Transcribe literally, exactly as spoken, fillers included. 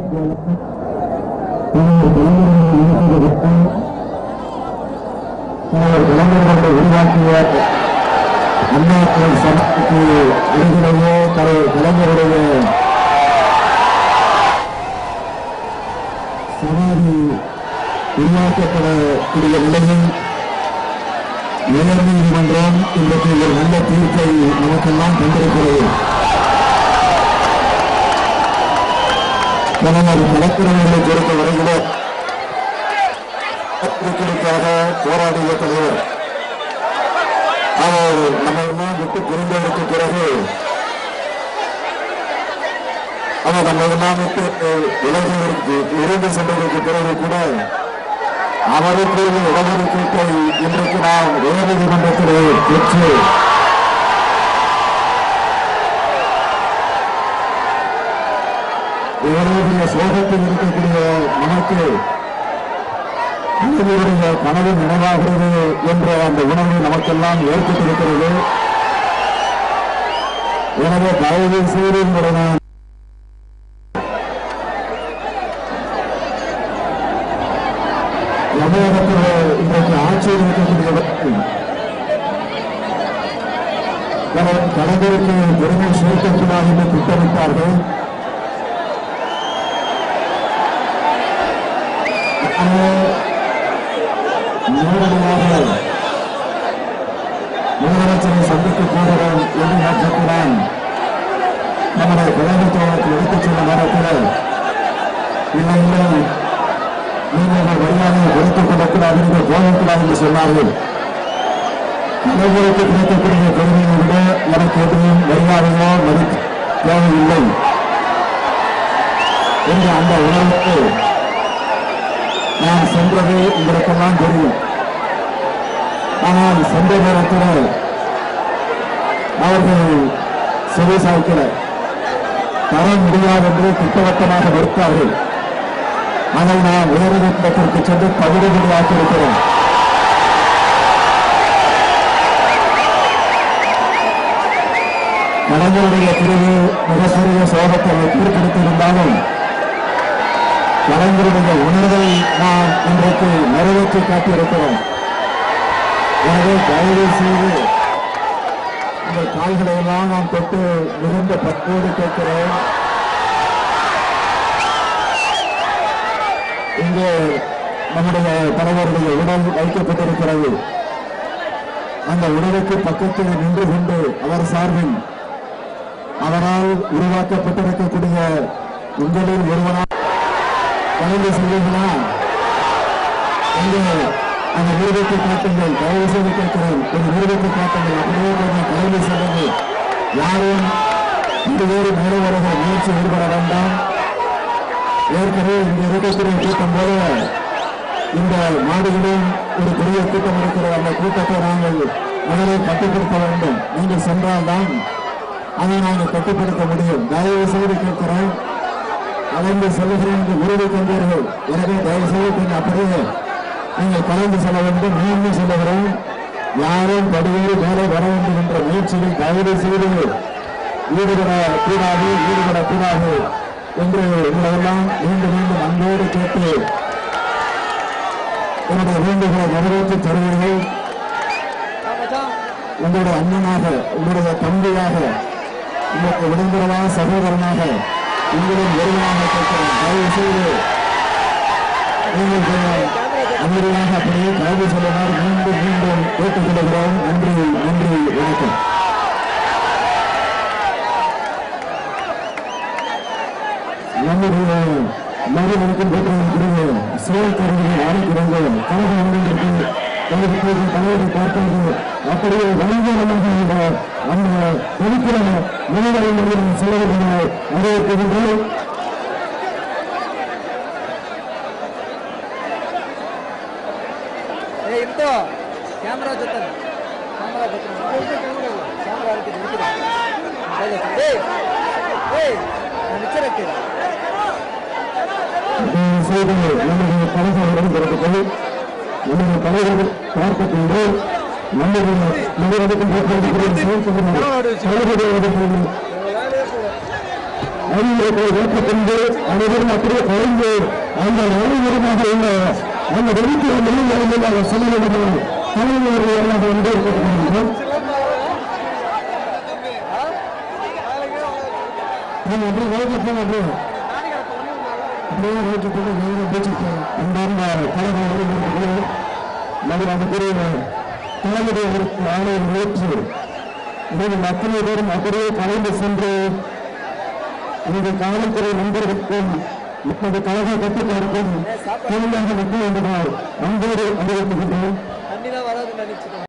உருவாக்கிய அண்ணாக்கள் சமத்துக்கு அருகிலேயே தலைவர் கலைஞருடைய சமாதி உருவாக்கப்படக்கூடிய நிலையில் உயர் நீதிமன்றம் இன்றைக்கு ஒரு நல்ல தீர்ப்பை நமக்கெல்லாம் தந்திருக்கிறது. நமது வழக்கறிஞர்களை பொறுத்த வரையில மக்களுக்காக போராடிய தலைவர் அவர் நம்ம எல்லாம் விட்டு பிரிந்ததற்கு பிறகு அவர் நம்ம எல்லாம் விட்டு உலகிற்கு இறந்து சென்றதற்கு பிறகு கூட அவருக்கு இடஒதுக்கீட்டை இன்றைக்கு நாம் உயர் நீதிமன்றத்தில் பெற்று இவருடைய சோகத்தில் இருக்கக்கூடிய நமக்கு இவருடைய கனவு நினைவாகிறது என்ற அந்த உணர்வு நமக்கெல்லாம் ஏற்பட்டிருக்கிறது. எனவே தயவு செய்து உங்களுடன் தமிழகத்தில் இன்றைக்கு ஆட்சியில் இருக்கக்கூடியவர்கள் கலைஞருக்கு பெருமை சேர்க்கக்கூடாது என்று திட்டமிட்டார்கள். நேரடியாக முதலமைச்சரை சந்திக்கக் கூடுவோம் என்று நோக்கத்துடன் நம்முடைய கலைஞர் எடுத்துச் செல்ல நேரத்தில் இல்லை இல்லை நீங்கள் வரியாதையை கொடுத்துக் கொள்ளக்கூடாது என்று போகக்கூடாது என்று சொன்னார்கள். கலைஞருக்கு கிடைக்கக்கூடிய பெருமையை விட எனக்கு எதுவும் வரியாதையோ மதி தேவையில்லை என்ற அந்த உணர்வுக்கு நான் சென்றது உங்களுக்கெல்லாம் தெரியும். ஆனால் சென்ற நேரத்தில் அவர்கள் செவி சாய்க்கல தர முடியாது என்று திட்டவட்டமாக மறுத்தார்கள். அதை நாம் உயர்நீதிமன்றத்திற்கு சென்று தகுதியாக்கியிருக்கிறோம். கலைஞருடைய பிரிவு மிகப்பெரிய சோகத்தை தீர்ப்பெடுத்திருந்தாலும் கலைஞருடைய உணர்வை நாம் இன்றைக்கு நிறைவேற்றி காட்டியிருக்கிறோம். எனவே தயவு செய்து இந்த கால்களை எல்லாம் நாம் தொட்டு மிகுந்த பற்றோடு கேட்கிறோம். இங்கே நம்முடைய தலைவருடைய உடல் வைக்கப்பட்டிருக்கிறது. அந்த உடலுக்கு பக்கத்தில் நின்று கொண்டு அவர் சார்பில் அவரால் உருவாக்கப்பட்டிருக்கக்கூடிய உங்களில் ஒருவனால் கலந்து செல்வீர்களா இங்கே அந்த விருதத்தை காட்டுங்கள். தயவு செய்து கேட்கிறேன், ஒரு விருதத்தை காட்டுங்கள். அப்படியே கொஞ்சம் கலந்து செல்லுங்கள். யாரும் இந்த வேறு மேலே வருகிற முயற்சி ஈடுபட வேண்டாம். ஏற்கனவே இங்க இருக்கக்கூடிய கூட்டம் போல இந்த நாடுகளிலும் ஒரு பெரிய கூட்டம் இருக்கிற அந்த கூட்டத்தை நாங்கள் முதலில் கட்டுப்படுத்த வேண்டும். நீங்கள் சென்றால்தான் அதை நாங்கள் கட்டுப்படுத்த முடியும். தயவு செய்து கேட்கிறோம், கலந்து செல்லுகிறேன் என்று உறுதி கொண்டீர்கள். எனவே தயவு செய்து கொஞ்சம் அப்படியே நீங்கள் கலந்து செல்ல வேண்டும். மீண்டும் சொல்லுகிறோம், யாரும் படிவேறு மேலே வர வேண்டும் என்ற முயற்சியில் தயவு செய்து ஈடுபடக்கூடாது ஈடுபடக்கூடாது என்று உங்களெல்லாம் மீண்டும் மீண்டும் அன்போடு கேட்டு என்னுடைய வேண்டுகளை நிறைவேற்றி தருவீர்கள். உங்களுடைய அண்ணனாக, உங்களுடைய தம்பியாக, உங்களுக்கு உடம்புறவா சகோதரனாக, உங்களும் ஒருவனாக கேட்கிறேன். தயவு செய்து நீங்கள் அமைதியாக அப்படியே கைது சொல்லுமாறு மீண்டும் மீண்டும் கேட்டுக் கொள்கிறோம். நன்றி, நன்றி, வணக்கம். நம்முடைய மறுமணக்கும் போட்டிருக்கிற செயல் கருவிகளை அழைக்கிறோம். கழக அங்கங்களுக்கு தலைவரை பார்ப்பது அப்படியே வணிகமாக அந்த ஒதுக்கிற மனிதரை செலவுகளை வரவேற்கின்றோம். கேமரா ஜொத்தன் கேமரா கேமரா இருக்கு செய்து நம்முடைய தலைவர்களுடன் பிறகு நம்முடைய தலைவர்கள் பார்க்கின்ற நம்முடைய நம்மளுக்கும் செயல்படுகிறது. அறிவுரை ஏற்றுக்கொண்டு அனைவரும் அப்படியே கலைந்து அந்த அனைவருமாக உள்ள அந்த வெளிப்புற நிலையில் செல்லுங்கள் தலைவர்கள் எல்லாம் வந்து இருக்கிறோம். அப்படியே வைக்கப்போம் அப்படியே அப்படியே வைக்கப்பட்டு நேரம் பேச்சு அன்பார்ந்த தலைவர்கள் நகர் அதுக்குரிய தலைமுறை ஆணையம் ஏற்று இதில் அத்தனை பேரும் அப்படியே கலைந்து சென்று இந்த காவல்துறை நண்பர்களுக்கும் இப்போது கழக கட்டுப்பாடுக்கும் தொழிலாக நிற்க வேண்டுமாறு அன்போடு அறிவிக்கின்றோம்.